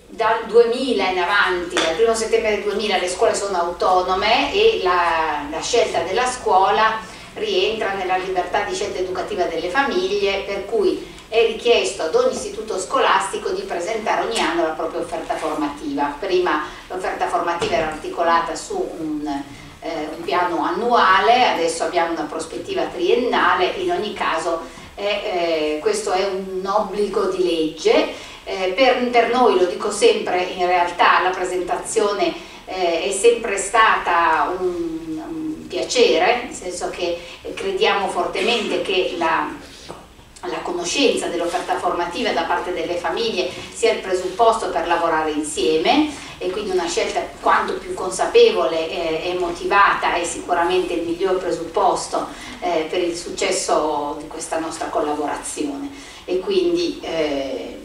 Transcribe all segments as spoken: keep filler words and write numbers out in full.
dal duemila in avanti, dal primo settembre del duemila, le scuole sono autonome e la, la scelta della scuola rientra nella libertà di scelta educativa delle famiglie, per cui è richiesto ad ogni istituto scolastico di presentare ogni anno la propria offerta formativa. Prima l'offerta formativa era articolata su un, eh, un piano annuale, adesso abbiamo una prospettiva triennale. In ogni caso eh, eh, questo è un obbligo di legge. Eh, per, per noi, lo dico sempre, in realtà la presentazione eh, è sempre stata un, un piacere, nel senso che crediamo fortemente che la la conoscenza dell'offerta formativa da parte delle famiglie sia il presupposto per lavorare insieme, e quindi una scelta quanto più consapevole e motivata è sicuramente il miglior presupposto eh, per il successo di questa nostra collaborazione. E quindi eh,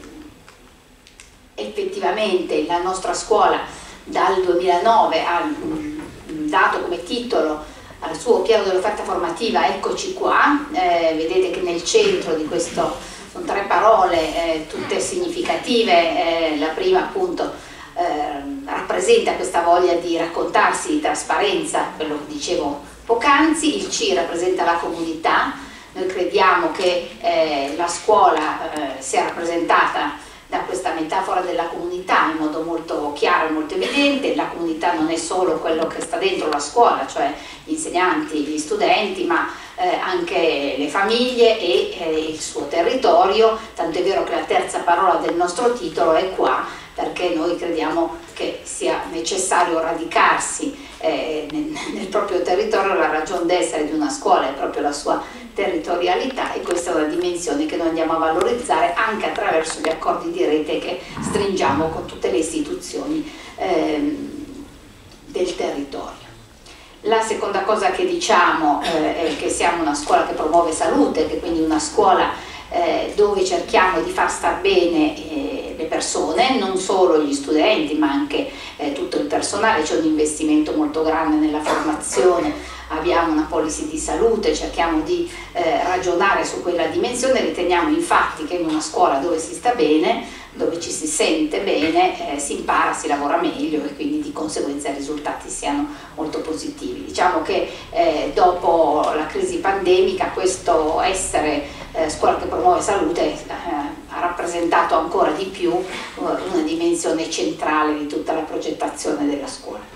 effettivamente la nostra scuola dal duemilanove ha dato come titolo al suo piano dell'offerta formativa "Eccoci qua". Eh, vedete che nel centro di questo sono tre parole eh, tutte significative. Eh, la prima appunto eh, rappresenta questa voglia di raccontarsi, di trasparenza, quello che dicevo poc'anzi. Il C rappresenta la comunità. Noi crediamo che eh, la scuola eh, sia rappresentata da questa metafora della comunità in modo molto chiaro e molto evidente. La comunità non è solo quello che sta dentro la scuola, cioè gli insegnanti, gli studenti, ma eh, anche le famiglie e eh, il suo territorio, tanto è vero che la terza parola del nostro titolo è qua, perché noi crediamo che sia necessario radicarsi eh, nel, nel proprio territorio. La ragione d'essere di una scuola è proprio la sua territorialità, e questa è una dimensione che noi andiamo a valorizzare anche attraverso gli accordi di rete che stringiamo con tutte le istituzioni ehm, del territorio. La seconda cosa che diciamo eh, è che siamo una scuola che promuove salute, che quindi una scuola eh, dove cerchiamo di far star bene eh, le persone, non solo gli studenti ma anche eh, tutto il personale. C'è un investimento molto grande nella formazione, abbiamo una policy di salute, cerchiamo di eh, ragionare su quella dimensione. Riteniamo infatti che in una scuola dove si sta bene, dove ci si sente bene, eh, si impara, si lavora meglio, e quindi di conseguenza i risultati siano molto positivi. Diciamo che eh, dopo la crisi pandemica questo essere eh, scuola che promuove salute eh, ha rappresentato ancora di più eh, una dimensione centrale di tutta la progettazione della scuola.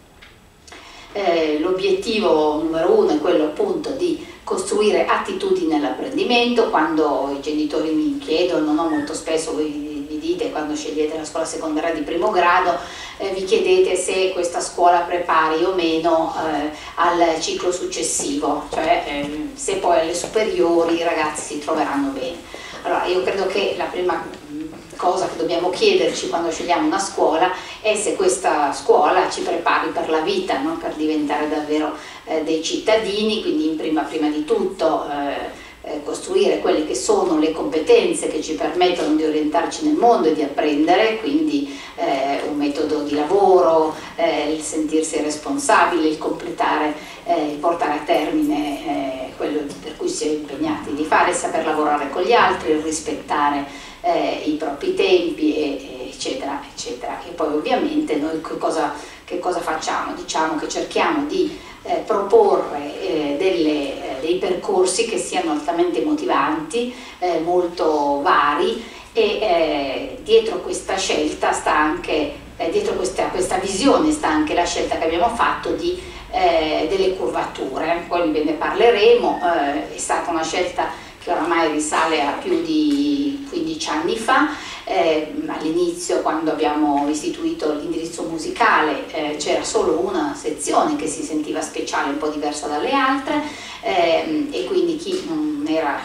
Eh, l'obiettivo numero uno è quello appunto di costruire attitudini all'apprendimento. Quando i genitori mi chiedono, no, molto spesso voi vi dite, quando scegliete la scuola secondaria di primo grado, eh, vi chiedete se questa scuola prepari o meno eh, al ciclo successivo, cioè eh, se poi alle superiori i ragazzi si troveranno bene. Allora, io credo che la prima cosa che dobbiamo chiederci quando scegliamo una scuola è se questa scuola ci prepari per la vita, no? Per diventare davvero eh, dei cittadini. Quindi in prima, prima di tutto eh, eh, costruire quelle che sono le competenze che ci permettono di orientarci nel mondo e di apprendere, quindi eh, un metodo di lavoro, eh, il sentirsi responsabile, il completare, eh, il portare a termine eh, quello per cui si è impegnati di fare, saper lavorare con gli altri, il rispettare Eh, i propri tempi, e, e eccetera eccetera. E poi ovviamente noi che cosa, che cosa facciamo? Diciamo che cerchiamo di eh, proporre eh, delle, eh, dei percorsi che siano altamente motivanti, eh, molto vari, e eh, dietro questa scelta sta anche, eh, dietro questa, questa visione sta anche la scelta che abbiamo fatto di eh, delle curvature. Poi ve ne parleremo. Eh, è stata una scelta che oramai risale a più di quindici anni fa. Eh, all'inizio, quando abbiamo istituito l'indirizzo musicale, eh, c'era solo una sezione che si sentiva speciale, un po' diversa dalle altre, eh, e quindi chi non era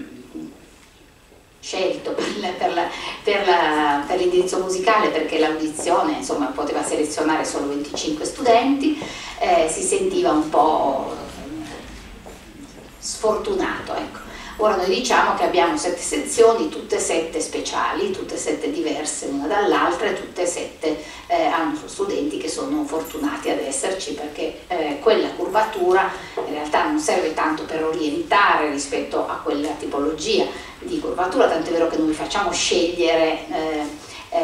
scelto per, per, la, per, la, per l'indirizzo musicale, perché l'audizione insomma poteva selezionare solo venticinque studenti, eh, si sentiva un po' sfortunato, ecco. Ora noi diciamo che abbiamo sette sezioni, tutte sette speciali, tutte sette diverse una dall'altra, e tutte sette eh, hanno studenti che sono fortunati ad esserci, perché eh, quella curvatura in realtà non serve tanto per orientare rispetto a quella tipologia di curvatura, tanto è vero che noi facciamo scegliere eh, eh, la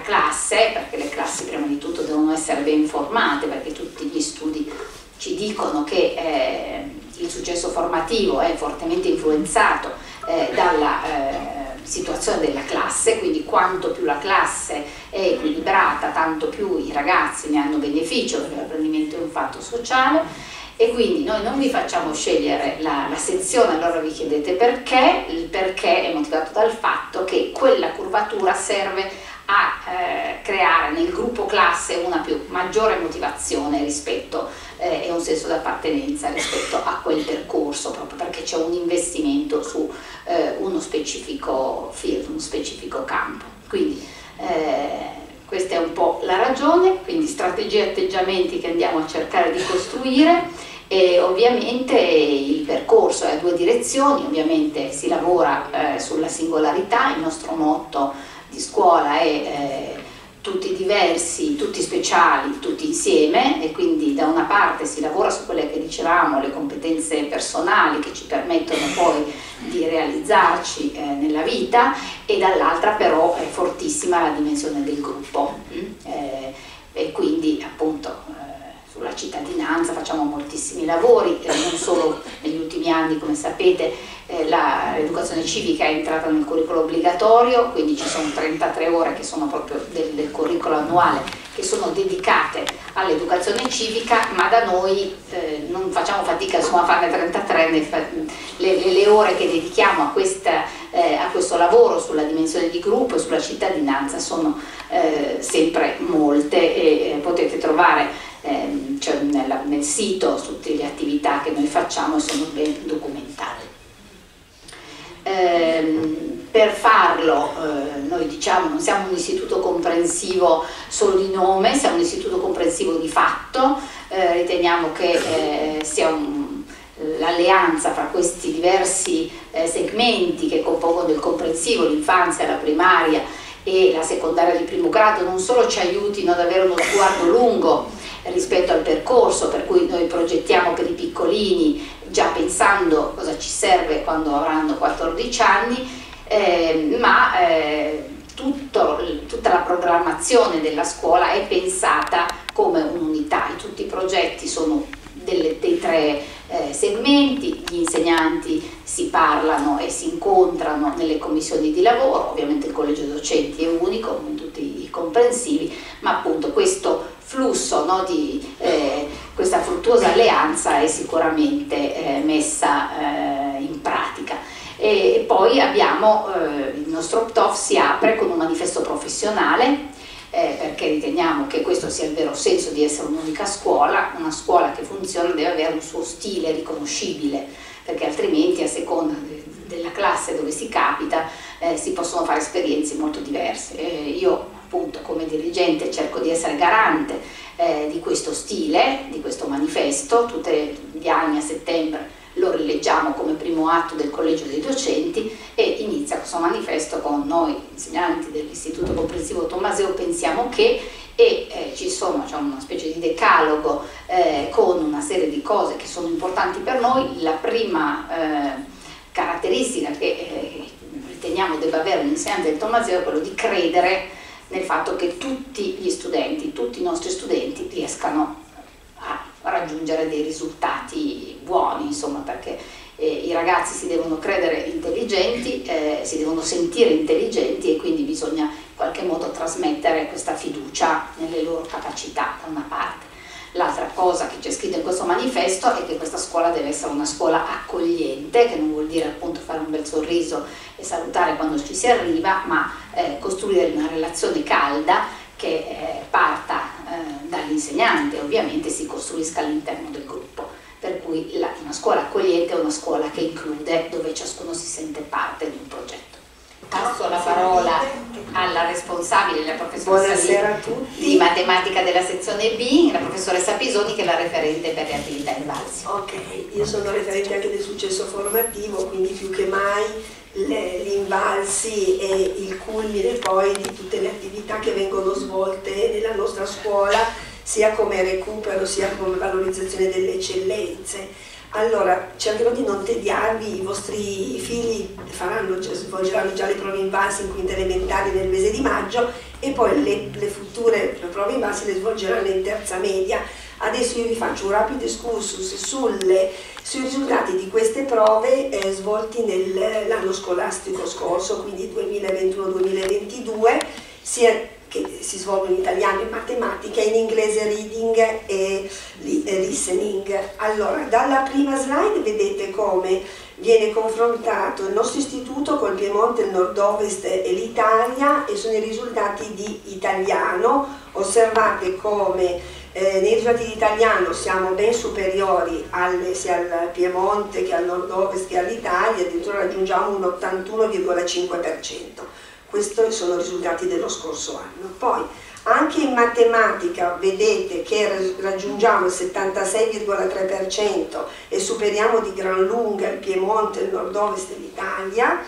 classe, perché le classi prima di tutto devono essere ben formate, perché tutti gli studi ci dicono che eh, il successo formativo è fortemente influenzato eh, dalla eh, situazione della classe, quindi quanto più la classe è equilibrata, tanto più i ragazzi ne hanno beneficio, perché l'apprendimento è un fatto sociale. E quindi noi non vi facciamo scegliere la, la sezione, allora vi chiedete perché. Il perché è motivato dal fatto che quella curvatura serve a eh, creare nel gruppo classe una più maggiore motivazione rispetto eh, e un senso d'appartenenza rispetto a quel percorso, proprio perché c'è un investimento su eh, uno specifico field, uno specifico campo. Quindi eh, questa è un po' la ragione, quindi strategie e atteggiamenti che andiamo a cercare di costruire. E ovviamente il percorso è a due direzioni, ovviamente si lavora eh, sulla singolarità, il nostro motto di scuola è eh, tutti diversi, tutti speciali, tutti insieme, e quindi da una parte si lavora su quelle che dicevamo, le competenze personali che ci permettono poi di realizzarci eh, nella vita, e dall'altra però è fortissima la dimensione del gruppo mm? eh, e quindi appunto sulla cittadinanza facciamo moltissimi lavori, eh, non solo negli ultimi anni, come sapete eh, l'educazione civica è entrata nel curriculum obbligatorio, quindi ci sono trentatré ore che sono proprio del, del curriculum annuale che sono dedicate all'educazione civica, ma da noi eh, non facciamo fatica insomma, a farne trentatré, le, le, le ore che dedichiamo a, questa, eh, a questo lavoro sulla dimensione di gruppo e sulla cittadinanza sono eh, sempre molte, e eh, potete trovare Eh, cioè nella, nel sito tutte le attività che noi facciamo e sono ben documentate. Eh, per farlo eh, noi diciamo non siamo un istituto comprensivo solo di nome, siamo un istituto comprensivo di fatto, eh, riteniamo che eh, sia un, l'alleanza fra questi diversi eh, segmenti che compongono il comprensivo, l'infanzia, la primaria e la secondaria di primo grado non solo ci aiutino ad avere uno sguardo lungo rispetto al percorso, per cui noi progettiamo per i piccolini già pensando cosa ci serve quando avranno quattordici anni, eh, ma eh, tutto, tutta la programmazione della scuola è pensata come un'unità, tutti i progetti sono delle, dei tre eh, segmenti, gli insegnanti si parlano e si incontrano nelle commissioni di lavoro, ovviamente il collegio docenti è unico, come tutti i comprensivi, ma appunto questo flusso no, di eh, questa fruttuosa alleanza è sicuramente eh, messa eh, in pratica. E poi abbiamo eh, il nostro P T O F si apre con un manifesto professionale eh, perché riteniamo che questo sia il vero senso di essere un'unica scuola. Una scuola che funziona deve avere un suo stile riconoscibile, perché altrimenti a seconda de della classe dove si capita eh, si possono fare esperienze molto diverse. Eh, io appunto come dirigente cerco di essere garante eh, di questo stile, di questo manifesto. Tutti gli anni a settembre lo rileggiamo come primo atto del collegio dei docenti e inizia questo manifesto con noi insegnanti dell'Istituto Comprensivo Tommaseo pensiamo che, e eh, ci sono, c'è una specie di decalogo eh, con una serie di cose che sono importanti per noi. La prima eh, caratteristica che eh, riteniamo debba avere un insegnante del Tommaseo è quello di credere nel fatto che tutti gli studenti, tutti i nostri studenti riescano a raggiungere dei risultati buoni, insomma, perché eh, i ragazzi si devono credere intelligenti, eh, si devono sentire intelligenti e quindi bisogna in qualche modo trasmettere questa fiducia nelle loro capacità da una parte. L'altra cosa che c'è scritto in questo manifesto è che questa scuola deve essere una scuola accogliente, che non vuol dire appunto fare un bel sorriso e salutare quando ci si arriva, ma eh, costruire una relazione calda che eh, parta eh, dall'insegnante e ovviamente si costruisca all'interno del gruppo. Per cui la, una scuola accogliente è una scuola che include, dove ciascuno si sente parte di un progetto. Passo la parola alla responsabile, la professoressa di, di matematica della sezione B, la professoressa Pisoni, che è la referente per le attività Invalsi. Ok, io sono referente anche del successo formativo, quindi più che mai l'Invalsi è il culmine poi di tutte le attività che vengono svolte nella nostra scuola, sia come recupero sia come valorizzazione delle eccellenze. Allora, cercherò di non tediarvi, i vostri figli faranno, svolgeranno già le prove INVALSI in quinta elementare nel mese di maggio e poi le, le future le prove INVALSI le svolgeranno in terza media. Adesso io vi faccio un rapido excursus sulle, sui risultati di queste prove eh, svolti nell'anno scolastico scorso, quindi duemilaventuno duemilaventidue, sia che si svolgono in italiano, in matematica, in inglese reading e listening. Allora, dalla prima slide vedete come viene confrontato il nostro istituto col Piemonte, il nord-ovest e l'Italia, e sono i risultati di italiano. Osservate come eh, nei risultati di italiano siamo ben superiori alle, sia al Piemonte che al nord-ovest che all'Italia, addirittura raggiungiamo un ottantuno virgola cinque per cento. Questi sono i risultati dello scorso anno. Poi anche in matematica vedete che raggiungiamo il settantasei virgola tre per cento e superiamo di gran lunga il Piemonte, il nord-ovest e l'Italia.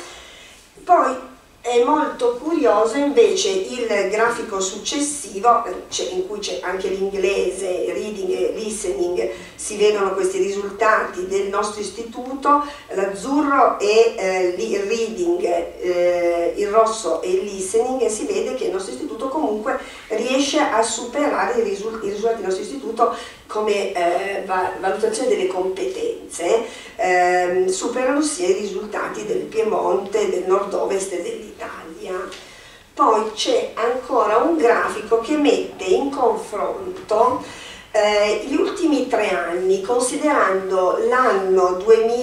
Poi è molto curioso invece il grafico successivo, in cui c'è anche l'inglese, reading e listening, si vedono questi risultati del nostro istituto. L'azzurro è eh, il reading, eh, il rosso è il listening, e si vede che il nostro istituto comunque riesce a superare i, risul- i risultati del nostro istituto come eh, valutazione delle competenze, eh, superano sia i risultati del Piemonte, del nord-ovest e dell'Italia. Poi c'è ancora un grafico che mette in confronto eh, gli ultimi tre anni, considerando l'anno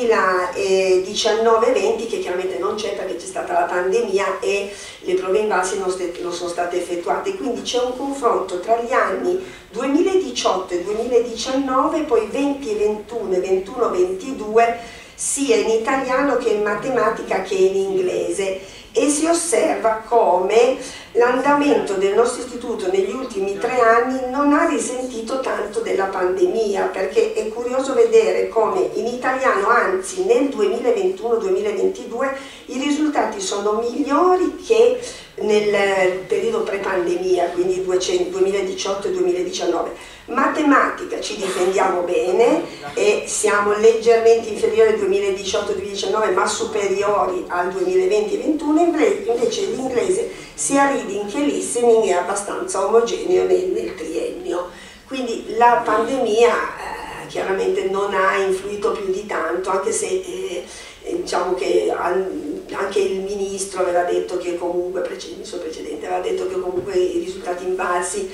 duemiladiciannove venti, che chiaramente non c'è perché c'è stata la pandemia e le prove INVALSI non, non sono state effettuate, quindi c'è un confronto tra gli anni duemiladiciotto e duemiladiciannove, poi venti e ventuno e ventuno ventidue, sia in italiano che in matematica che in inglese, e si osserva come l'andamento del nostro istituto negli ultimi tre anni non ha risentito tanto della pandemia, perché è curioso vedere come in italiano, anzi nel duemilaventuno duemilaventidue, i risultati sono migliori che nel periodo pre-pandemia, quindi duemiladiciotto e duemiladiciannove. Matematica ci difendiamo bene e siamo leggermente inferiori al duemiladiciotto duemiladiciannove, ma superiori al duemilaventi e ventuno. Invece l'inglese sia reading che listening è abbastanza omogeneo nel, nel triennio. Quindi la pandemia eh, chiaramente non ha influito più di tanto, anche se eh, diciamo che anche il ministro aveva detto che comunque, il suo precedente aveva detto che comunque i risultati INVALSI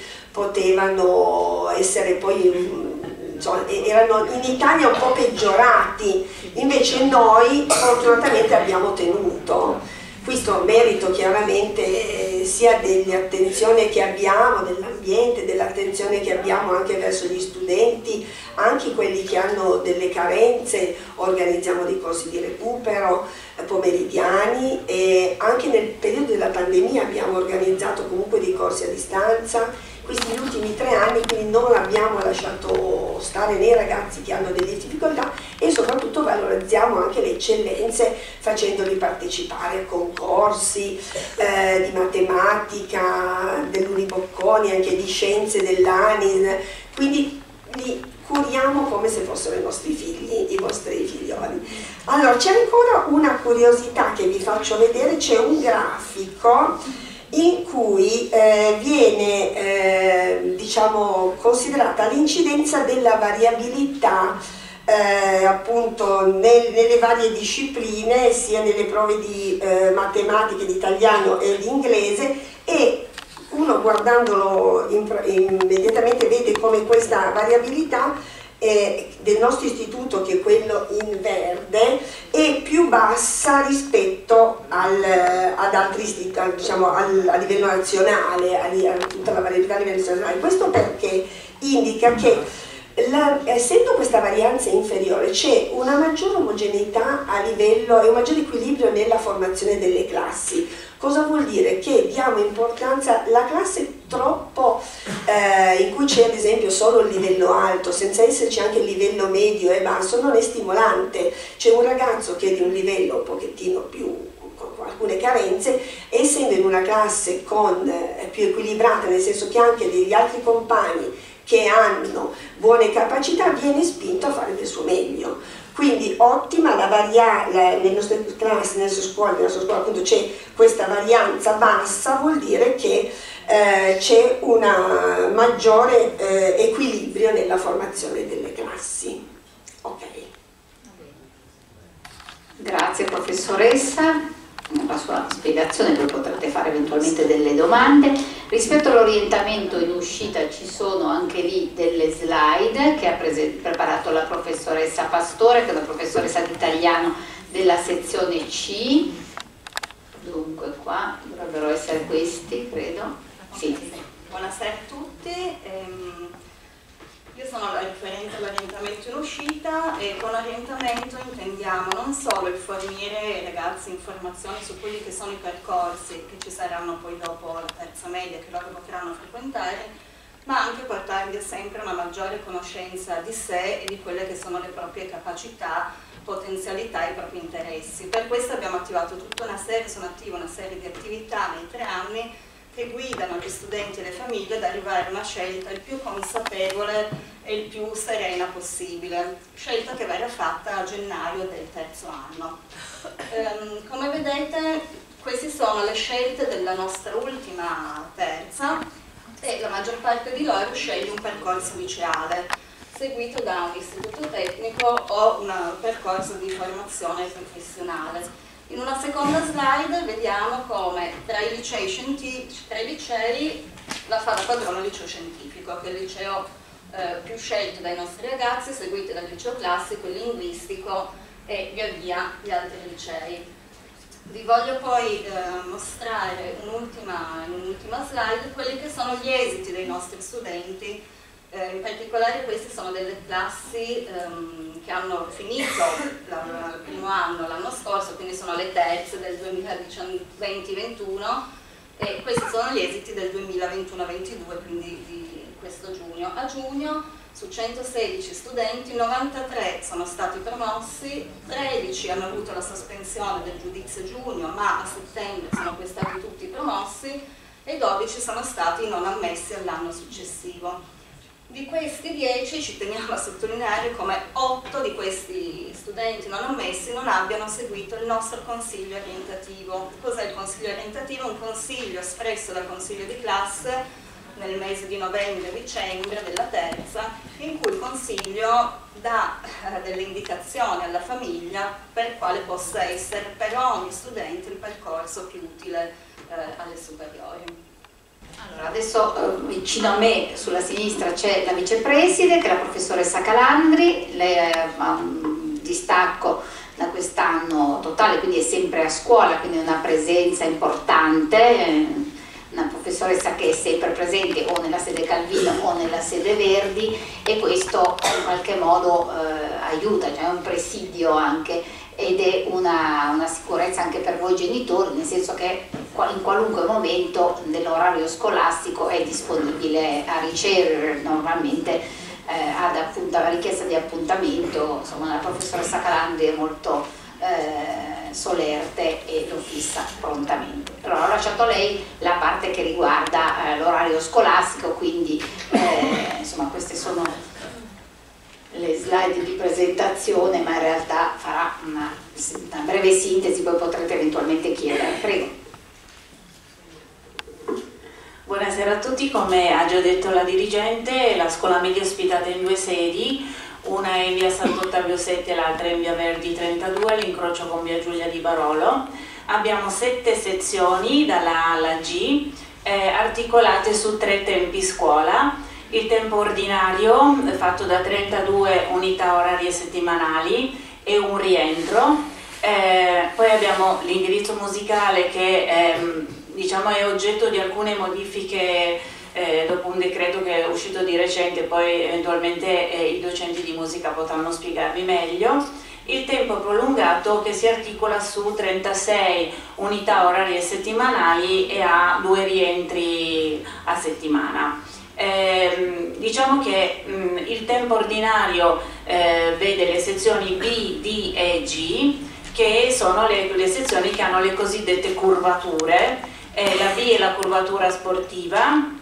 potevano essere poi, insomma, erano in Italia un po' peggiorati, invece noi fortunatamente abbiamo tenuto. Questo merito chiaramente sia dell'attenzione che abbiamo dell'ambiente, dell'attenzione che abbiamo anche verso gli studenti, anche quelli che hanno delle carenze. Organizziamo dei corsi di recupero pomeridiani, e anche nel periodo della pandemia abbiamo organizzato comunque dei corsi a distanza. Questi gli ultimi tre anni, quindi non abbiamo lasciato stare nei ragazzi che hanno delle difficoltà, e soprattutto valorizziamo anche le eccellenze facendoli partecipare a concorsi eh, di matematica, dell'Unibocconi, anche di scienze dell'ANIS, quindi li curiamo come se fossero i nostri figli, i vostri figlioli. Allora, c'è ancora una curiosità che vi faccio vedere, c'è un grafico in cui eh, viene eh, diciamo, considerata l'incidenza della variabilità eh, appunto nel, nelle varie discipline, sia nelle prove di eh, matematica, di italiano e di inglese, e uno guardandolo in, immediatamente vede come questa variabilità eh, del nostro istituto, che è quello in verde, è più bassa rispetto al, ad altri istituti, diciamo, al, a livello nazionale, a, a tutta la variabilità a livello nazionale. Questo perché indica che La, essendo questa varianza inferiore, c'è una maggiore omogeneità a livello e un maggiore equilibrio nella formazione delle classi. Cosa vuol dire? Che diamo importanza, la classe troppo eh, in cui c'è ad esempio solo il livello alto, senza esserci anche il livello medio e basso, non è stimolante. C'è un ragazzo che è di un livello un pochettino più, con alcune carenze, essendo in una classe con, eh, più equilibrata, nel senso che anche degli altri compagni che hanno buone capacità viene spinto a fare del suo meglio. Quindi ottima la varianza, nelle nostre classi, nelle nostre scuole, nella nostra scuola appunto c'è questa varianza bassa, vuol dire che eh, c'è un maggiore eh, equilibrio nella formazione delle classi. Ok. Grazie professoressa. La sua spiegazione, poi potrete fare eventualmente delle domande. Rispetto all'orientamento in uscita ci sono anche lì delle slide che ha preparato la professoressa Pastore, che è la professoressa di italiano della sezione C. Dunque qua dovrebbero essere questi, credo. Sì. Buonasera a tutti. Ehm... Io sono la referente all'orientamento in uscita e con orientamento intendiamo non solo il fornire ai ragazzi informazioni su quelli che sono i percorsi che ci saranno poi dopo la terza media che loro potranno frequentare, ma anche portargli sempre una maggiore conoscenza di sé e di quelle che sono le proprie capacità, potenzialità e i propri interessi. Per questo abbiamo attivato tutta una serie, sono attiva una serie di attività nei tre anni che guidano gli studenti e le famiglie ad arrivare a una scelta il più consapevole e il più serena possibile, scelta che verrà fatta a gennaio del terzo anno. Ehm, come vedete, queste sono le scelte della nostra ultima terza e la maggior parte di loro sceglie un percorso liceale, seguito da un istituto tecnico o un percorso di formazione professionale. In una seconda slide vediamo come tra i licei scientifici, tra i licei la fa da padrone il liceo scientifico, che è il liceo eh, più scelto dai nostri ragazzi, seguito dal liceo classico, il linguistico e via via gli altri licei. Vi voglio poi eh, mostrare un'ultima un'ultima slide quelli che sono gli esiti dei nostri studenti. Eh, in particolare queste sono delle classi ehm, che hanno finito il primo anno l'anno scorso, quindi sono le terze del duemilaventi ventuno e questi sono gli esiti del duemilaventuno ventidue, quindi di questo giugno. A giugno su centosedici studenti novantatré sono stati promossi, tredici hanno avuto la sospensione del giudizio giugno, ma a settembre sono poi stati tutti promossi e dodici sono stati non ammessi all'anno successivo. Di questi dieci ci teniamo a sottolineare come otto di questi studenti non ammessi non abbiano seguito il nostro consiglio orientativo. Cos'è il consiglio orientativo? Un consiglio espresso dal consiglio di classe nel mese di novembre-dicembre della terza, in cui il consiglio dà eh, delle indicazioni alla famiglia per quale possa essere per ogni studente il percorso più utile eh, alle superiori. Allora, adesso eh, vicino a me sulla sinistra c'è la vicepreside che è la professoressa Calandri. Lei ha un distacco da quest'anno totale, quindi è sempre a scuola, quindi una presenza importante, eh, una professoressa che è sempre presente o nella sede Calvino o nella sede Verdi, e questo in qualche modo eh, aiuta, cioè è un presidio anche, ed è una, una sicurezza anche per voi genitori, nel senso che in qualunque momento dell'orario scolastico è disponibile a ricevere normalmente eh, ad appunto, la richiesta di appuntamento. Insomma, la professoressa Calandri è molto eh, solerte e lo fissa prontamente. Allora ho lasciato a lei la parte che riguarda eh, l'orario scolastico, quindi eh, insomma queste sono le slide di presentazione, ma in realtà farà una, una breve sintesi, poi potrete eventualmente chiedere. Prego. Buonasera a tutti. Come ha già detto la dirigente, la scuola media è ospitata in due sedi, una è in via Sant'Ottavio sette e l'altra in via Verdi trentadue, l'incrocio con via Giulia di Barolo. Abbiamo sette sezioni dalla A alla G, eh, articolate su tre tempi scuola. Il tempo ordinario è fatto da trentadue unità orarie settimanali e un rientro. Eh, poi abbiamo l'indirizzo musicale che ehm, diciamo è oggetto di alcune modifiche eh, dopo un decreto che è uscito di recente, poi eventualmente eh, i docenti di musica potranno spiegarvi meglio. Il tempo prolungato che si articola su trentasei unità orarie settimanali e ha due rientri a settimana. Eh, diciamo che mh, il tempo ordinario eh, vede le sezioni B, D e G, che sono le, le sezioni che hanno le cosiddette curvature. Eh, la B è la curvatura sportiva,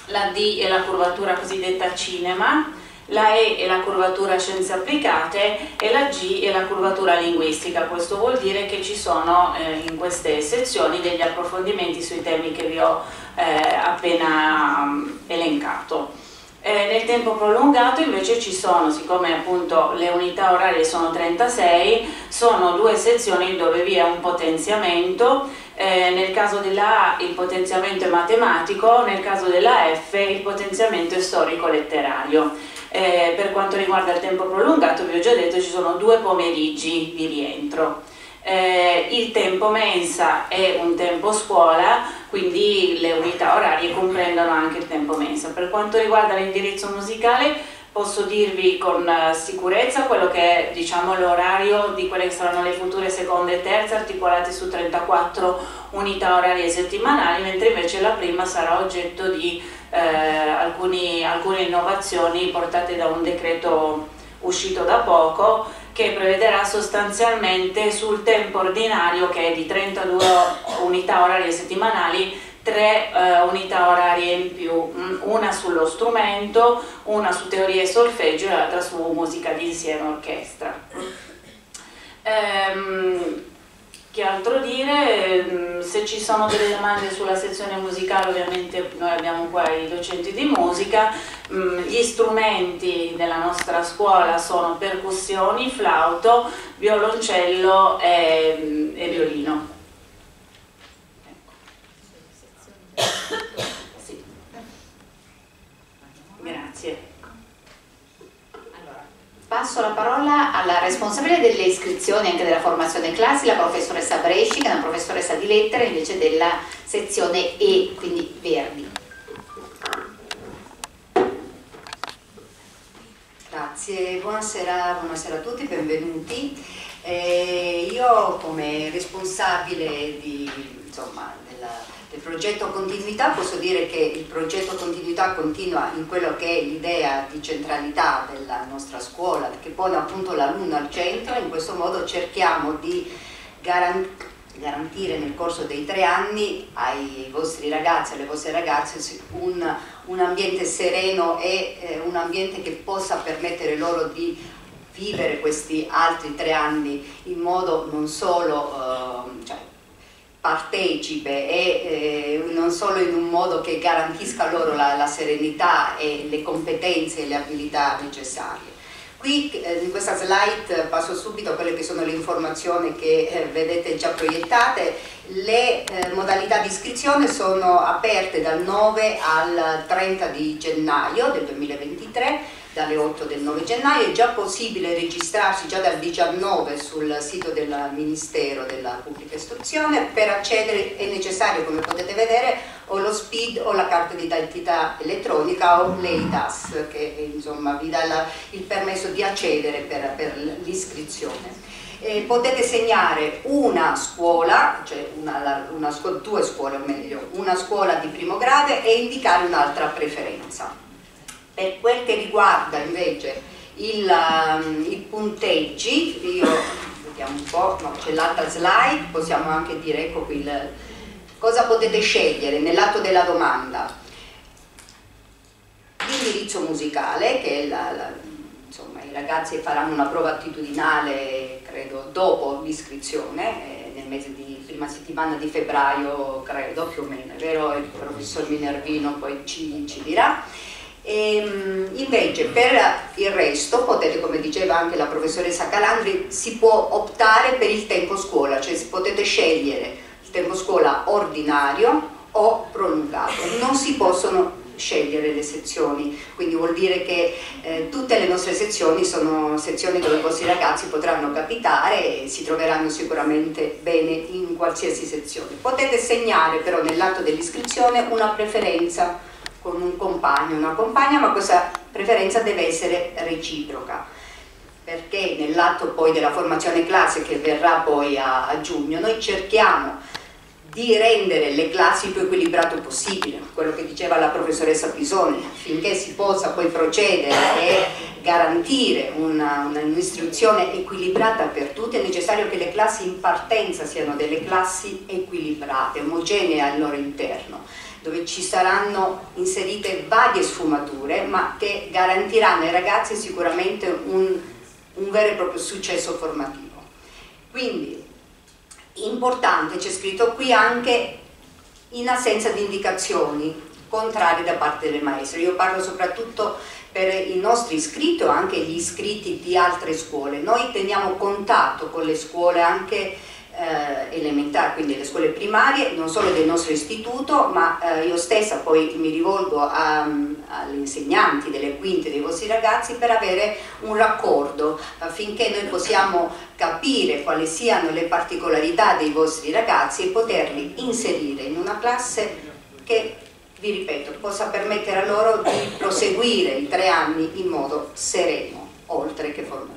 la D è la curvatura cosiddetta cinema, la E è la curvatura scienze applicate e la G è la curvatura linguistica. Questo vuol dire che ci sono eh, in queste sezioni degli approfondimenti sui temi che vi ho eh, appena um, elencato. Eh, nel tempo prolungato invece ci sono, siccome appunto le unità orarie sono trentasei, sono due sezioni dove vi è un potenziamento. Eh, nel caso della A il potenziamento è matematico, nel caso della F il potenziamento è storico-letterario. Eh, per quanto riguarda il tempo prolungato, vi ho già detto, ci sono due pomeriggi di rientro. Eh, il tempo mensa è un tempo scuola, quindi le unità orarie comprendono anche il tempo mensa. Per quanto riguarda l'indirizzo musicale, posso dirvi con sicurezza quello che è, diciamo, l'orario di quelle che saranno le future seconde e terze, articolate su trentaquattro unità orarie settimanali, mentre invece la prima sarà oggetto di eh, alcuni, alcune innovazioni portate da un decreto uscito da poco, che prevederà sostanzialmente sul tempo ordinario, che è di trentadue unità orarie settimanali, tre uh, unità orarie in più, una sullo strumento, una su teoria e solfeggio e l'altra su musica di insieme orchestra. Ehm, che altro dire? Se ci sono delle domande sulla sezione musicale, ovviamente noi abbiamo qua i docenti di musica. Gli strumenti della nostra scuola sono percussioni, flauto, violoncello e, e violino. Sì. Grazie. Allora, passo la parola alla responsabile delle iscrizioni e anche della formazione classi, la professoressa Bresci, che è una professoressa di lettere invece della sezione E, quindi Verdi. Grazie, buonasera, buonasera a tutti, benvenuti. Eh, io come responsabile di, insomma, della del progetto continuità posso dire che il progetto continuità continua in quello che è l'idea di centralità della nostra scuola, che pone appunto l'alunno al centro. In questo modo cerchiamo di garantire nel corso dei tre anni ai vostri ragazzi, alle vostre ragazze un, un ambiente sereno e eh, un ambiente che possa permettere loro di vivere questi altri tre anni in modo non solo eh, cioè, partecipe e eh, non solo in un modo che garantisca loro la, la serenità e le competenze e le abilità necessarie. Qui eh, in questa slide passo subito a quelle che sono le informazioni che eh, vedete già proiettate. Le eh, modalità di iscrizione sono aperte dal nove al trenta di gennaio del duemilaventitré, dalle otto del nove gennaio. È già possibile registrarsi già dal diciannove sul sito del Ministero della Pubblica Istruzione. Per accedere è necessario, come potete vedere, o lo S P I D o la carta d'identità elettronica o l'E I D A S, che insomma vi dà la, il permesso di accedere per, per l'iscrizione. Eh, potete segnare una scuola, cioè una, una, due scuole o meglio, una scuola di primo grado e indicare un'altra preferenza. Per quel che riguarda invece il, um, i punteggi, io vediamo un po', no, c'è l'altra slide, possiamo anche dire, ecco qui, il, cosa potete scegliere nell'atto della domanda. L'indirizzo musicale, che è la, la, insomma, i ragazzi faranno una prova attitudinale, credo, dopo l'iscrizione, eh, nel mese di prima settimana di febbraio, credo, più o meno, è vero? Il professor Minervino poi ci, ci dirà. E, invece per il resto potete, come diceva anche la professoressa Calandri, si può optare per il tempo scuola, cioè potete scegliere il tempo scuola ordinario o prolungato. Non si possono scegliere le sezioni, quindi vuol dire che eh, tutte le nostre sezioni sono sezioni dove i vostri ragazzi potranno capitare e si troveranno sicuramente bene in qualsiasi sezione. Potete segnare però nell'atto dell'iscrizione una preferenza con un compagno, una compagna, ma questa preferenza deve essere reciproca, perché nell'atto poi della formazione classe che verrà poi a, a giugno noi cerchiamo di rendere le classi il più equilibrato possibile, quello che diceva la professoressa Pisoni, affinché si possa poi procedere e garantire un'istruzione equilibrata per tutti. È necessario che le classi in partenza siano delle classi equilibrate, omogenee al loro interno. dove ci saranno inserite varie sfumature, ma che garantiranno ai ragazzi sicuramente un, un vero e proprio successo formativo. Quindi, importante, c'è scritto qui anche in assenza di indicazioni contrarie da parte delle maestre. Io parlo soprattutto per i nostri iscritti o anche gli iscritti di altre scuole. Noi teniamo contatto con le scuole anche eh, elementari, quindi le scuole primarie, non solo del nostro istituto, ma eh, io stessa poi mi rivolgo agli insegnanti delle quinte dei vostri ragazzi per avere un raccordo affinché noi possiamo capire quali siano le particolarità dei vostri ragazzi e poterli inserire in una classe che, vi ripeto, possa permettere a loro di proseguire i tre anni in modo sereno, oltre che formativo.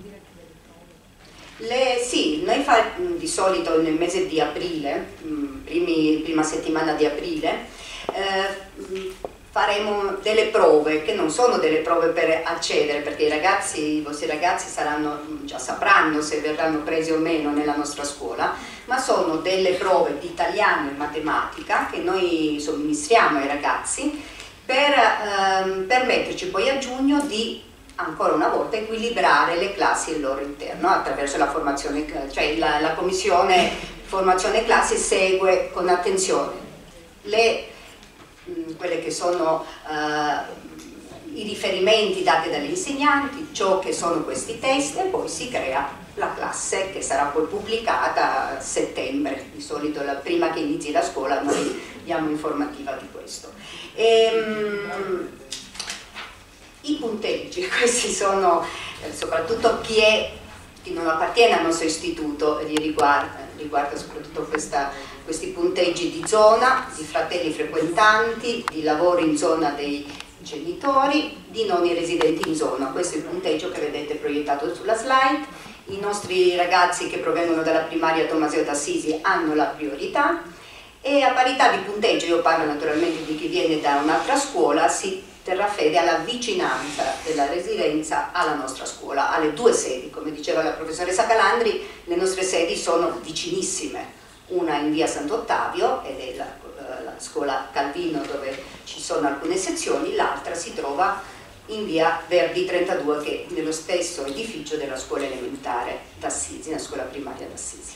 Le, sì, noi fa, di solito nel mese di aprile, primi, prima settimana di aprile, eh, faremo delle prove che non sono delle prove per accedere, perché i ragazzi, i vostri ragazzi saranno, già sapranno se verranno presi o meno nella nostra scuola, ma sono delle prove di italiano e matematica che noi somministriamo ai ragazzi per ehm, permetterci poi a giugno di ancora una volta equilibrare le classi al loro interno attraverso la formazione, cioè la, la commissione formazione classi segue con attenzione le, mh, quelle che sono uh, i riferimenti dati dagli insegnanti, ciò che sono questi test, e poi si crea la classe che sarà poi pubblicata a settembre, di solito la, prima che inizi la scuola noi diamo informativa di questo. E, mh, I punteggi, questi sono eh, soprattutto chi, è, chi non appartiene al nostro istituto, gli riguarda, riguarda soprattutto questa, questi punteggi di zona, di fratelli frequentanti, di lavoro in zona dei genitori, di nonni residenti in zona. Questo è il punteggio che vedete proiettato sulla slide. I nostri ragazzi che provengono dalla primaria Tommaseo d'Assisi hanno la priorità e a parità di punteggio, io parlo naturalmente di chi viene da un'altra scuola, si terrà fede alla vicinanza della residenza alla nostra scuola, alle due sedi. Come diceva la professoressa Calandri, le nostre sedi sono vicinissime, una in via Sant'Ottavio ed è la, la scuola Calvino dove ci sono alcune sezioni, l'altra si trova in via Verdi trentadue, che è nello stesso edificio della scuola elementare d'Assisi, la scuola primaria d'Assisi.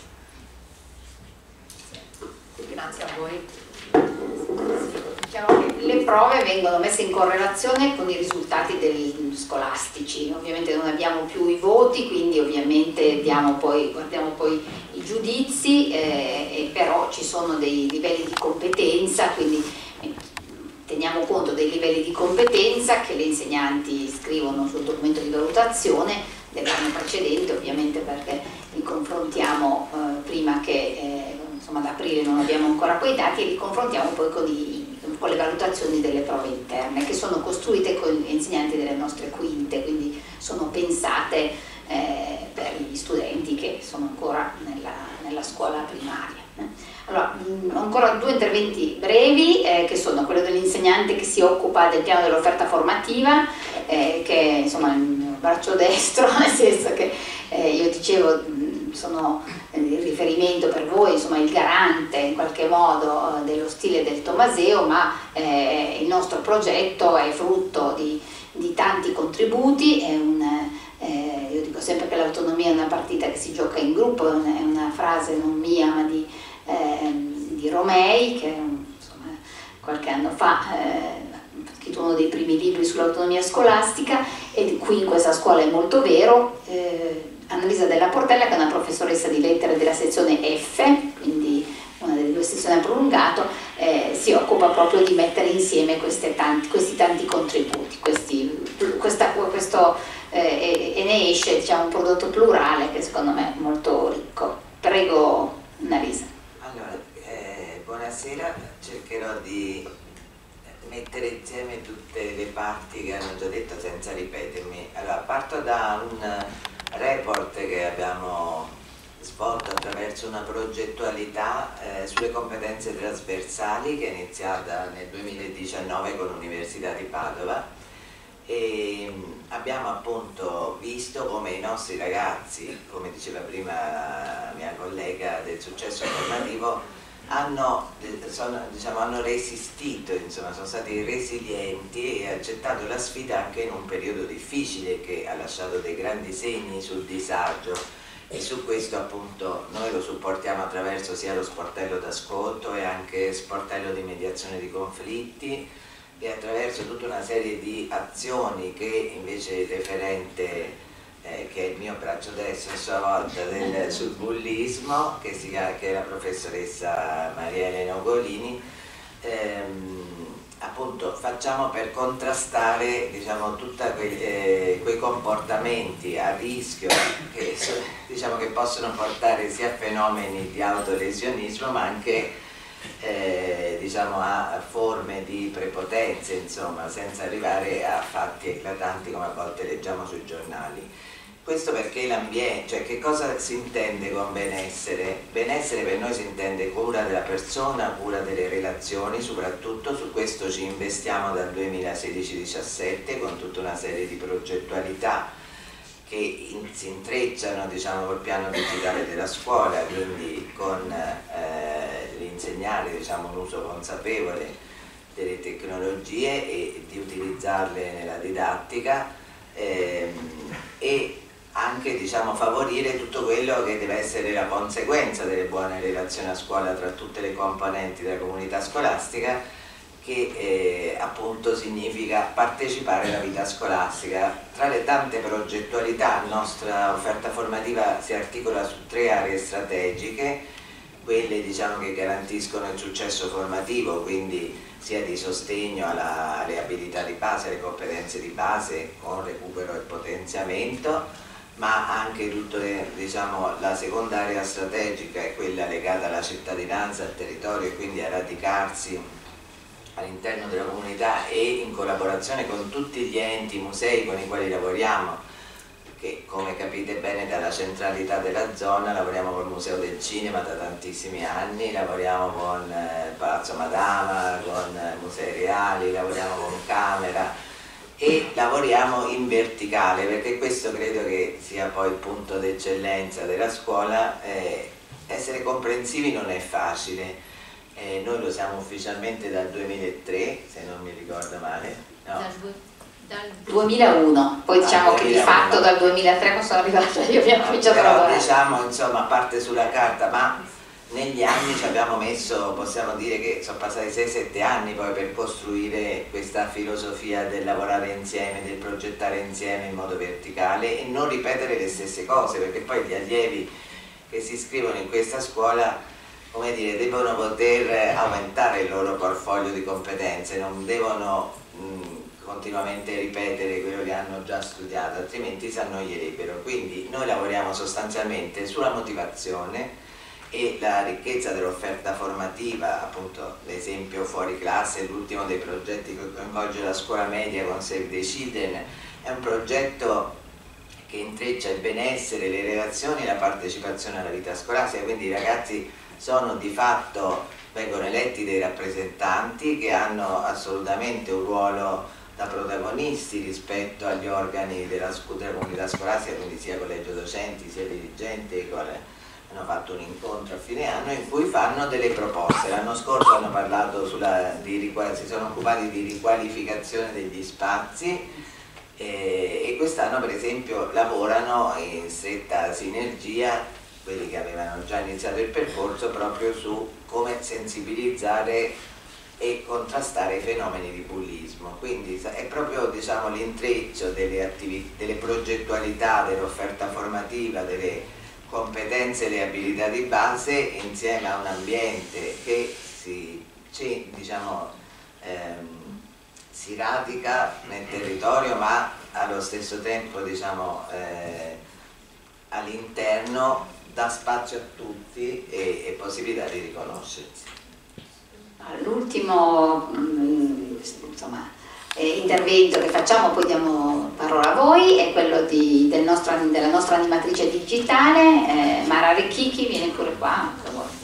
Grazie a voi. Diciamo che le prove vengono messe in correlazione con i risultati del, scolastici. Ovviamente non abbiamo più i voti, quindi ovviamente diamo poi, guardiamo poi i giudizi, eh, e però ci sono dei livelli di competenza, quindi eh, teniamo conto dei livelli di competenza che le insegnanti scrivono sul documento di valutazione dell'anno precedente, ovviamente perché li confrontiamo eh, prima che eh, insomma ad aprile non abbiamo ancora quei dati, e li confrontiamo poi con, i, con le valutazioni delle prove interne che sono costruite con gli insegnanti delle nostre quinte, quindi sono pensate eh, per gli studenti che sono ancora nella, nella scuola primaria. Allora, mh, ancora due interventi brevi eh, che sono quello dell'insegnante che si occupa del piano dell'offerta formativa, eh, che è insomma il mio braccio destro, nel senso che eh, io dicevo mh, sono eh, il riferimento per voi, insomma il garante in qualche modo eh, dello stile del Tommaseo, ma eh, il nostro progetto è frutto di, di tanti contributi, è un, eh, io dico sempre che l'autonomia è una partita che si gioca in gruppo, è una, è una frase non mia ma di Eh, di Romei, che insomma, qualche anno fa eh, ha scritto uno dei primi libri sull'autonomia scolastica, e qui in questa scuola è molto vero. eh, Annalisa Della Portella, che è una professoressa di lettere della sezione F, quindi una delle due sezioni ha prolungato, eh, si occupa proprio di mettere insieme tanti, questi tanti contributi, questi, questa, questo, eh, e ne esce, diciamo, un prodotto plurale che secondo me è molto ricco. Prego Annalisa. Allora, eh, buonasera, cercherò di mettere insieme tutte le parti che hanno già detto senza ripetermi. Allora, parto da un report che abbiamo svolto attraverso una progettualità eh, sulle competenze trasversali che è iniziata nel duemiladiciannove con l'Università di Padova, e abbiamo appunto visto come i nostri ragazzi, come diceva prima la mia collega del successo formativo, hanno, sono, diciamo, hanno resistito, insomma, sono stati resilienti e accettato la sfida anche in un periodo difficile che ha lasciato dei grandi segni sul disagio, e su questo appunto noi lo supportiamo attraverso sia lo sportello d'ascolto e anche sportello di mediazione di conflitti, e attraverso tutta una serie di azioni che invece il referente Eh, che è il mio braccio destro a sua volta del, sul bullismo, che, si, che è la professoressa Maria Elena Ugolini, ehm, appunto facciamo per contrastare, diciamo, tutti quei, eh, quei comportamenti a rischio che, diciamo, che possono portare sia a fenomeni di autolesionismo ma anche eh, diciamo, a, a forme di prepotenza, insomma, senza arrivare a fatti eclatanti come a volte leggiamo sui giornali. Questo perché l'ambiente, cioè che cosa si intende con benessere? Benessere per noi si intende cura della persona, cura delle relazioni, soprattutto su questo ci investiamo dal duemilasedici diciassette con tutta una serie di progettualità che in, si intrecciano, diciamo, col piano digitale della scuola, quindi con eh, l'insegnare, diciamo, un uso consapevole delle tecnologie e di utilizzarle nella didattica, ehm, e anche, diciamo, favorire tutto quello che deve essere la conseguenza delle buone relazioni a scuola tra tutte le componenti della comunità scolastica, che eh, appunto significa partecipare alla vita scolastica. Tra le tante progettualità la nostra offerta formativa si articola su tre aree strategiche, quelle, diciamo, che garantiscono il successo formativo, quindi sia di sostegno alla, alle abilità di base, alle competenze di base con recupero e potenziamento, ma anche tutto, diciamo, la seconda area strategica è quella legata alla cittadinanza, al territorio e quindi a radicarsi all'interno della comunità e in collaborazione con tutti gli enti, musei con i quali lavoriamo, che come capite bene dalla centralità della zona lavoriamo col Museo del Cinema da tantissimi anni, lavoriamo con eh, Palazzo Madama, con eh, Musei Reali, lavoriamo con Camera e lavoriamo in verticale, perché questo credo che sia poi il punto d'eccellenza della scuola. Eh, essere comprensivi non è facile, eh, noi lo siamo ufficialmente dal duemilatré, se non mi ricordo male, no. Dal, dal duemilauno, poi diciamo ah, che di fatto dal duemilatré sono arrivata io, abbiamo cominciato a lavorare. Diciamo, insomma, parte sulla carta, ma negli anni ci abbiamo messo, possiamo dire che sono passati sei sette anni poi per costruire questa filosofia del lavorare insieme, del progettare insieme in modo verticale e non ripetere le stesse cose, perché poi gli allievi che si iscrivono in questa scuola, come dire, devono poter aumentare il loro portfolio di competenze, non devono mh, continuamente ripetere quello che hanno già studiato, altrimenti si annoierebbero. Quindi noi lavoriamo sostanzialmente sulla motivazione e la ricchezza dell'offerta formativa, appunto l'esempio fuori classe, l'ultimo dei progetti che coinvolge la scuola media con Save the Children, è un progetto che intreccia il benessere, le relazioni e la partecipazione alla vita scolastica, quindi i ragazzi sono di fatto, vengono eletti dei rappresentanti che hanno assolutamente un ruolo da protagonisti rispetto agli organi della, della comunità scolastica, quindi sia collegio docenti, sia dirigenti, hanno fatto un incontro a fine anno in cui fanno delle proposte. L'anno scorso hanno parlato sulla, di, si sono occupati di riqualificazione degli spazi e, e quest'anno per esempio lavorano in stretta sinergia quelli che avevano già iniziato il percorso proprio su come sensibilizzare e contrastare i fenomeni di bullismo. Quindi è proprio, diciamo, l'intreccio delle, delle progettualità, dell'offerta formativa, delle competenze e le abilità di base insieme a un ambiente che si, diciamo, ehm, si radica nel territorio ma allo stesso tempo, diciamo, eh, all'interno dà spazio a tutti e, e possibilità di riconoscersi. L'ultimo insomma, eh, intervento che facciamo, poi diamo parola a voi, è quello di, del nostro, della nostra animatrice digitale, eh, Mara Rechicchi, viene pure qua.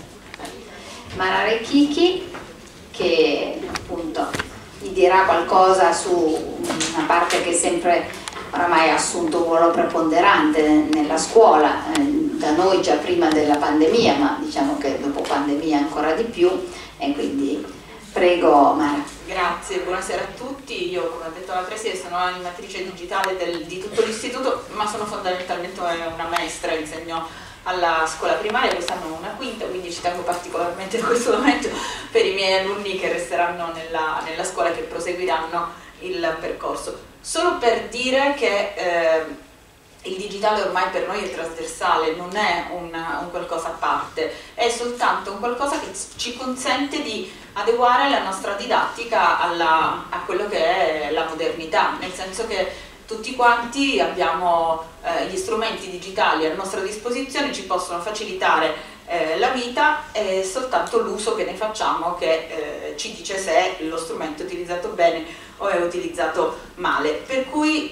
Mara Rechicchi, che appunto vi dirà qualcosa su una parte che sempre oramai ha assunto un ruolo preponderante nella scuola, eh, da noi già prima della pandemia, ma diciamo che dopo pandemia ancora di più, e quindi prego Mara. Grazie, buonasera a tutti. Io, come ha detto la Preside, sono animatrice digitale del, di tutto l'istituto, ma sono fondamentalmente una maestra, insegno alla scuola primaria, quest'anno una quinta, quindi ci tengo particolarmente in questo momento per i miei alunni che resteranno nella, nella scuola e che proseguiranno il percorso. Solo per dire che eh, il digitale ormai per noi è trasversale, non è un, un qualcosa a parte, è soltanto un qualcosa che ci consente di adeguare la nostra didattica alla, a quello che è la modernità, nel senso che tutti quanti abbiamo eh, gli strumenti digitali a nostra disposizione, ci possono facilitare eh, la vita, è soltanto l'uso che ne facciamo che eh, ci dice se lo strumento è utilizzato bene o è utilizzato male. Per cui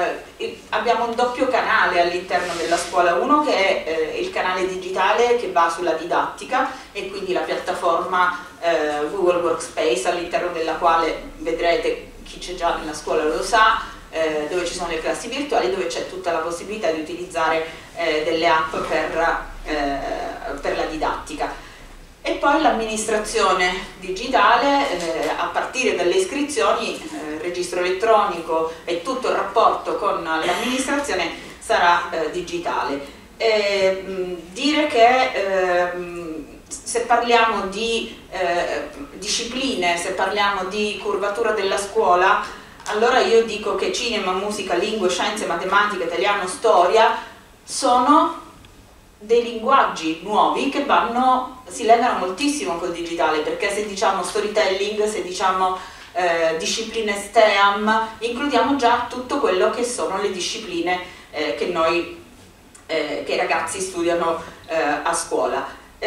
eh, abbiamo un doppio canale all'interno della scuola, uno che è eh, il canale digitale che va sulla didattica e quindi la piattaforma eh, Google Workspace, all'interno della quale vedrete, chi c'è già nella scuola lo sa, Eh, dove ci sono le classi virtuali, dove c'è tutta la possibilità di utilizzare eh, delle app per, eh, per la didattica. E poi l'amministrazione digitale, eh, a partire dalle iscrizioni, eh, registro elettronico e tutto il rapporto con l'amministrazione sarà eh, digitale. E, mh, dire che eh, se parliamo di eh, discipline, se parliamo di curvatura della scuola, allora io dico che cinema, musica, lingue, scienze, matematica, italiano, storia sono dei linguaggi nuovi che vanno, si legano moltissimo col digitale, perché se diciamo storytelling, se diciamo eh, discipline STEAM, includiamo già tutto quello che sono le discipline eh, che noi, eh, che i ragazzi studiano eh, a scuola.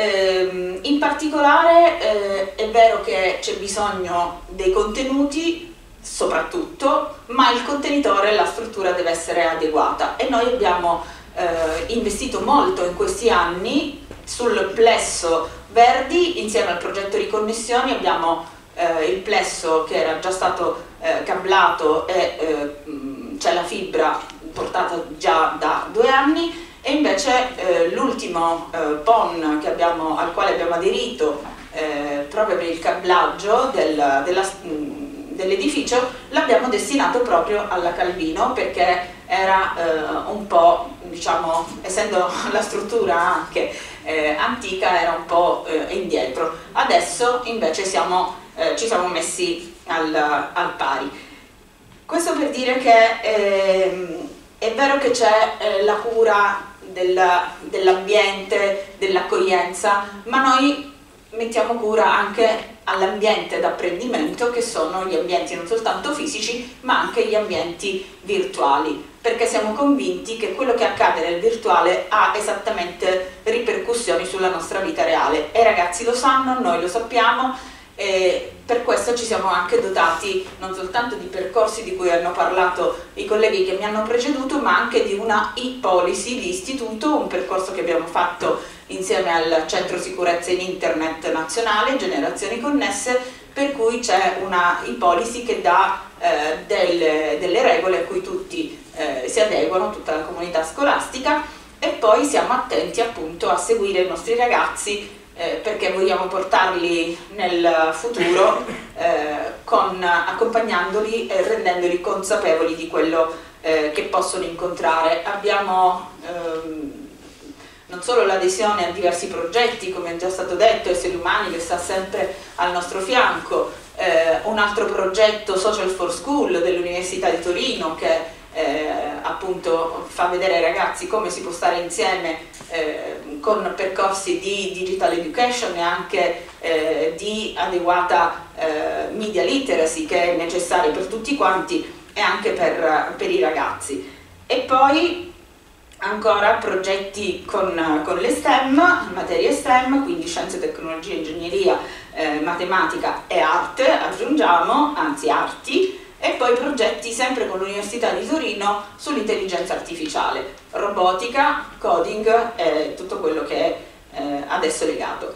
Eh, in particolare eh, è vero che c'è bisogno dei contenuti, soprattutto, ma il contenitore, la struttura deve essere adeguata e noi abbiamo eh, investito molto in questi anni sul plesso Verdi. Insieme al progetto Riconnessioni abbiamo eh, il plesso che era già stato eh, cablato e eh, c'è la fibra portata già da due anni, e invece eh, l'ultimo eh, P O N che abbiamo, al quale abbiamo aderito eh, proprio per il cablaggio del, della dell'edificio, l'abbiamo destinato proprio alla Calvino, perché era eh, un po', diciamo, essendo la struttura anche eh, antica, era un po' eh, indietro. Adesso invece siamo, eh, ci siamo messi al, al pari. Questo per dire che eh, è vero che c'è eh, la cura dell'ambiente, dell'accoglienza, ma noi mettiamo cura anche all'ambiente d'apprendimento, che sono gli ambienti non soltanto fisici ma anche gli ambienti virtuali, perché siamo convinti che quello che accade nel virtuale ha esattamente ripercussioni sulla nostra vita reale, e i ragazzi lo sanno, noi lo sappiamo, e per questo ci siamo anche dotati non soltanto di percorsi di cui hanno parlato i colleghi che mi hanno preceduto, ma anche di una e-policy di istituto, un percorso che abbiamo fatto insieme al Centro Sicurezza in Internet Nazionale, Generazioni Connesse, per cui c'è una e-policy che dà eh, delle, delle regole a cui tutti eh, si adeguano, tutta la comunità scolastica, e poi siamo attenti appunto a seguire i nostri ragazzi eh, perché vogliamo portarli nel futuro eh, con, accompagnandoli e rendendoli consapevoli di quello eh, che possono incontrare. Abbiamo ehm, non solo l'adesione a diversi progetti, come è già stato detto, Esseri Umani che sta sempre al nostro fianco, eh, un altro progetto Social for School dell'Università di Torino che eh, appunto fa vedere ai ragazzi come si può stare insieme eh, con percorsi di digital education e anche eh, di adeguata eh, media literacy, che è necessaria per tutti quanti e anche per, per i ragazzi. E poi ancora progetti con, con le STEM, materie STEM, quindi scienze, tecnologia, ingegneria, eh, matematica e arte, aggiungiamo, anzi arti, e poi progetti sempre con l'Università di Torino sull'intelligenza artificiale, robotica, coding e tutto quello che è eh, adesso legato.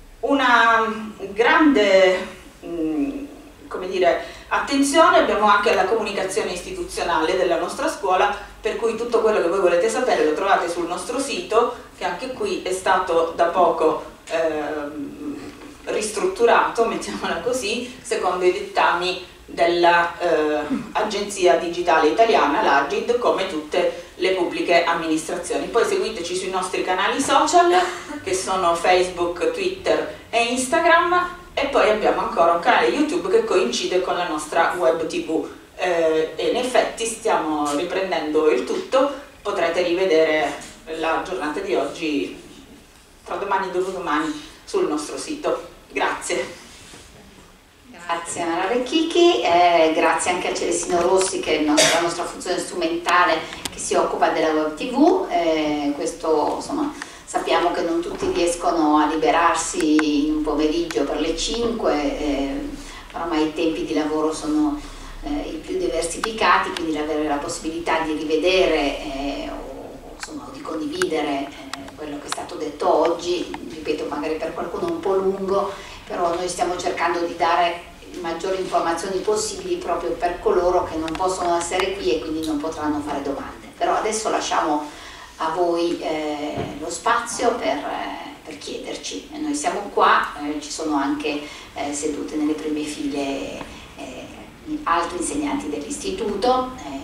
Una grande mh, come dire, attenzione abbiamo anche alla comunicazione istituzionale della nostra scuola, per cui tutto quello che voi volete sapere lo trovate sul nostro sito, che anche qui è stato da poco ehm, ristrutturato, mettiamola così, secondo i dettami dell'Agenzia eh, Digitale Italiana, l'Agid, come tutte le pubbliche amministrazioni. Poi seguiteci sui nostri canali social, che sono Facebook, Twitter e Instagram, e poi abbiamo ancora un canale YouTube che coincide con la nostra web tv. Eh, e in effetti stiamo riprendendo il tutto, potrete rivedere la giornata di oggi tra domani e dopodomani sul nostro sito. Grazie. Grazie a Mara Recchichi, eh, grazie anche a Celestino Rossi, che è il nostro, la nostra funzione strumentale che si occupa della web tv. Eh, questo, insomma, sappiamo che non tutti riescono a liberarsi in un pomeriggio per le cinque, eh, ormai i tempi di lavoro sono eh, i più diversificati, quindi avere la possibilità di rivedere eh, o, insomma, o di condividere eh, quello che è stato detto oggi, ripeto, magari per qualcuno un po' lungo, però noi stiamo cercando di dare maggiori informazioni possibili proprio per coloro che non possono essere qui e quindi non potranno fare domande. Però adesso lasciamo a voi eh, lo spazio per, eh, per chiederci. Noi siamo qua, eh, ci sono anche eh, sedute nelle prime file eh, altri insegnanti dell'istituto, eh,